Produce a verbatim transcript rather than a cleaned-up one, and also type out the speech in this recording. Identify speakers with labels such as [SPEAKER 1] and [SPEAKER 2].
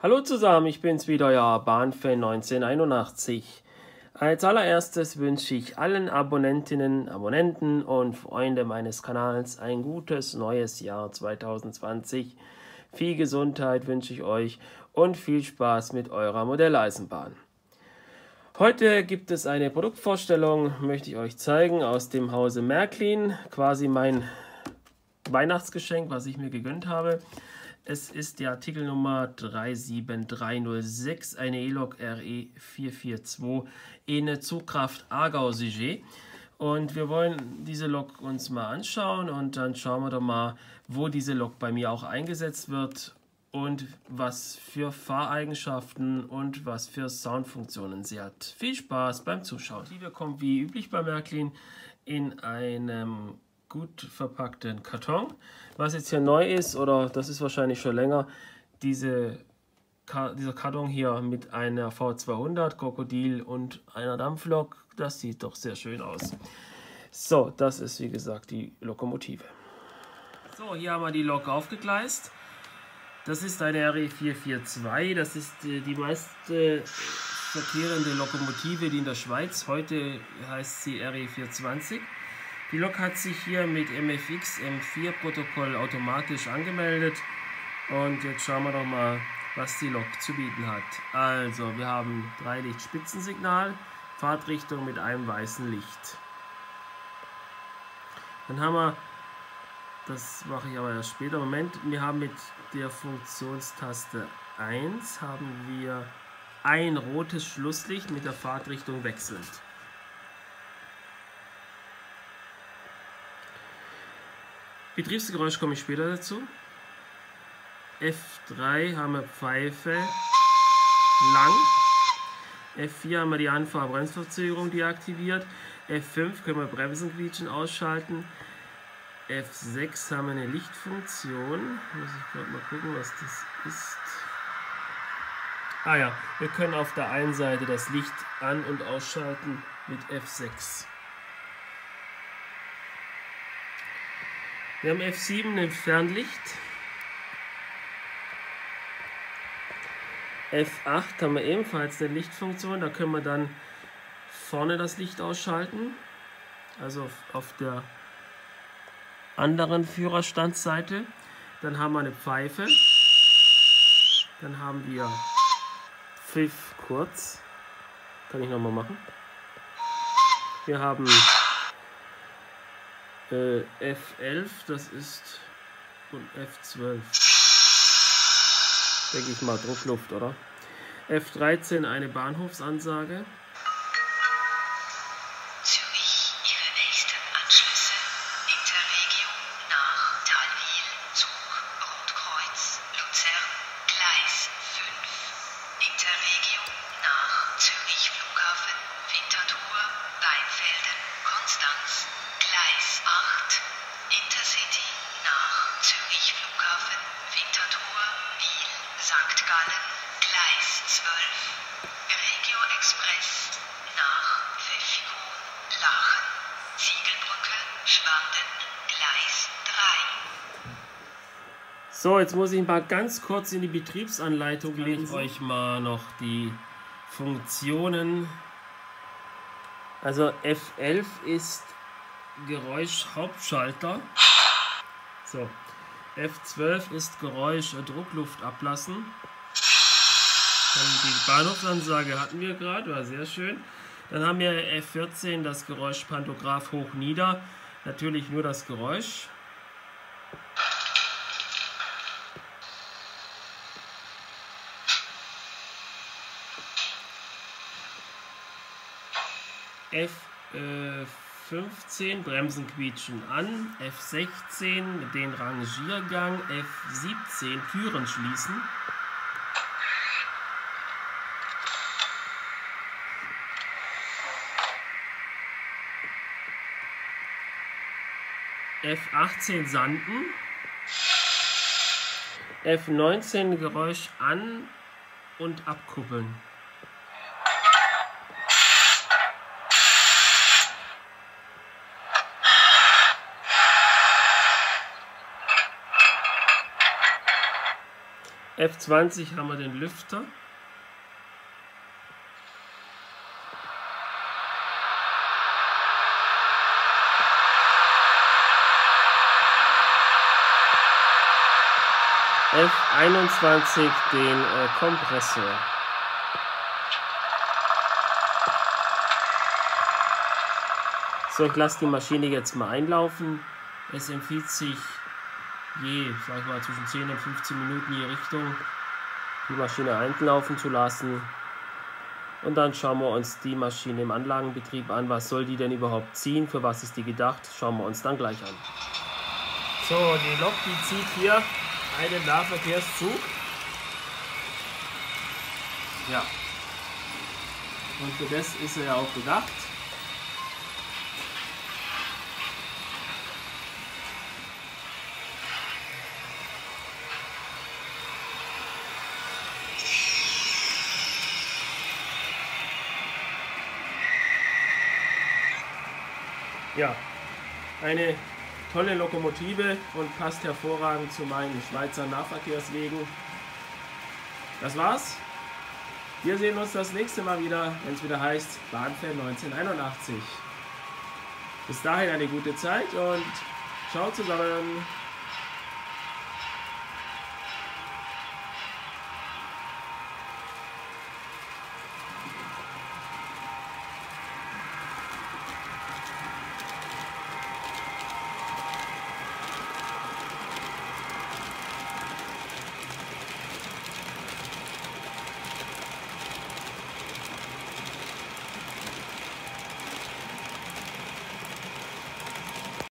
[SPEAKER 1] Hallo zusammen, ich bin's wieder, euer Bahnfan neunzehnhunderteinundachtzig. Als allererstes wünsche ich allen Abonnentinnen, Abonnenten und Freunde meines Kanals ein gutes neues Jahr zweitausendzwanzig. Viel Gesundheit wünsche ich euch und viel Spaß mit eurer Modelleisenbahn. Heute gibt es eine Produktvorstellung, möchte ich euch zeigen, aus dem Hause Märklin, quasi mein Weihnachtsgeschenk, was ich mir gegönnt habe. Es ist die Artikelnummer drei sieben drei null sechs, eine E-Lok R E vier vier zwei, eine Zugkraft Aargau-Sujet. Und wir wollen diese Lok uns mal anschauen und dann schauen wir doch mal, wo diese Lok bei mir auch eingesetzt wird und was für Fahreigenschaften und was für Soundfunktionen sie hat. Viel Spaß beim Zuschauen. Die kommt wie üblich bei Märklin in einem gut verpackten Karton. Was jetzt hier neu ist, oder das ist wahrscheinlich schon länger, diese, dieser Karton hier mit einer V zweihundert Krokodil und einer Dampflok, das sieht doch sehr schön aus. So, das ist wie gesagt die Lokomotive. So, hier haben wir die Lok aufgegleist. Das ist eine R E vier vier zwei, das ist die meiste verkehrende Lokomotive, die in der Schweiz, heute heißt sie R E vier zwanzig. Die Lok hat sich hier mit M F X M vier Protokoll automatisch angemeldet und jetzt schauen wir doch mal, was die Lok zu bieten hat. Also, wir haben drei Lichtspitzensignal, Fahrtrichtung mit einem weißen Licht. Dann haben wir, das mache ich aber erst später, Moment, wir haben mit der Funktionstaste eins haben wir ein rotes Schlusslicht mit der Fahrtrichtung wechselnd. Betriebsgeräusch komme ich später dazu. F drei haben wir Pfeife lang. F vier haben wir die Anfahr-Bremsverzögerung deaktiviert. F fünf können wir Bremsenquietschen ausschalten. F sechs haben wir eine Lichtfunktion. Muss ich gerade mal gucken, was das ist. Ah ja, wir können auf der einen Seite das Licht an- und ausschalten mit F sechs. Wir haben F sieben ein Fernlicht. F acht haben wir ebenfalls eine Lichtfunktion. Da können wir dann vorne das Licht ausschalten. Also auf der anderen Führerstandsseite. Dann haben wir eine Pfeife. Dann haben wir Pfiff kurz. Kann ich nochmal machen. Wir haben F elf, das ist, und F zwölf. Denke ich mal Druckluft, oder? F dreizehn eine Bahnhofsansage.
[SPEAKER 2] Zürich, Ihre nächsten Anschlüsse. Interregio nach Thalwil, Zug, Rotkreuz, Luzern, Gleis fünf. Interregio nach Zürich Flughafen, Winterthur, Weinfelden, Konstanz, Gleis acht. Intercity nach Zürich Flughafen, Winterthur, Biel, Sankt Gallen, Gleis zwölf. Regio Express nach Pfäffikon, Lachen, Ziegelbrücke, Schwanden, Gleis drei.
[SPEAKER 1] So, jetzt muss ich mal ganz kurz in die Betriebsanleitung lesen. Ich euch mal noch die Funktionen. Also F elf ist Geräusch-Hauptschalter. So, F zwölf ist Geräusch Druckluft ablassen. Dann die Bahnhofsansage hatten wir gerade, war sehr schön. Dann haben wir F vierzehn das Geräusch Pantograph hoch nieder. Natürlich nur das Geräusch. F fünfzehn Bremsen quietschen an, F sechzehn den Rangiergang, F siebzehn Türen schließen. F achtzehn Sanden, F neunzehn Geräusch an- und abkuppeln. F zwanzig haben wir den Lüfter. F einundzwanzig den äh, Kompressor. So, ich lasse die Maschine jetzt mal einlaufen. Es empfiehlt sich je, sag ich mal, zwischen zehn und fünfzehn Minuten je Richtung die Maschine einlaufen zu lassen. Und dann schauen wir uns die Maschine im Anlagenbetrieb an. Was soll die denn überhaupt ziehen? Für was ist die gedacht? Schauen wir uns dann gleich an. So, die Lok, die zieht hier einen Nahverkehrszug. Ja. Und für das ist er ja auch gedacht. Ja, eine tolle Lokomotive und passt hervorragend zu meinen Schweizer Nahverkehrswegen. Das war's. Wir sehen uns das nächste Mal wieder, wenn es wieder heißt Bahnfan neunzehnhunderteinundachtzig. Bis dahin eine gute Zeit und ciao zusammen.